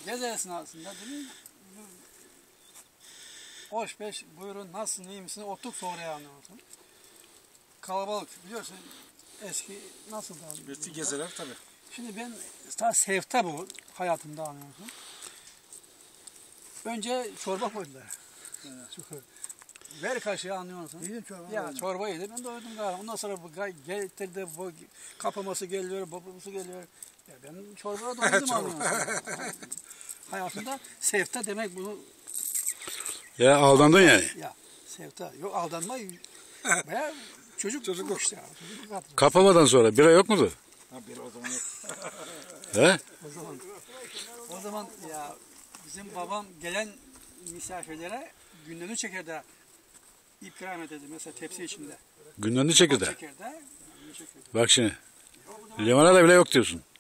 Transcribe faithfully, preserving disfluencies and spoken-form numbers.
gece esnasında dedim hoş beş buyurun nasılsın iyi misin oturduk sofraya anlıyorsun. Kalabalık biliyorsun eski nasıl da Eski gezeler tabii. Şimdi ben ta sevta bu hayatımda anlıyorsun. Önce çorba koydular. Evet. Ver kaşığı anlıyorsun. İyi çorba. Ya çorba yedi. Ben doydum galiba. Ondan sonra bu getirdi bu kapaması geliyor, babası geliyor. Ya ben çorbaya doydum anlıyorsun. Hayatımda sevta demek bunu. Ya aldandın yani. Ya sevta. Yok aldanma. Baya çocuk Çocukluk işte. Çocukluk Kapamadan sonra bira yok mudur? Ha bir o zaman yok. He? O zaman o zaman ya bizim babam gelen misafirlere günlüğünü çekirdeği ikram ederdi mesela tepsi içinde. Gündemli çekirdeği. Çekirdeği, günlüğünü çekirdeği. Bak şimdi. Limonada bile yok diyorsun.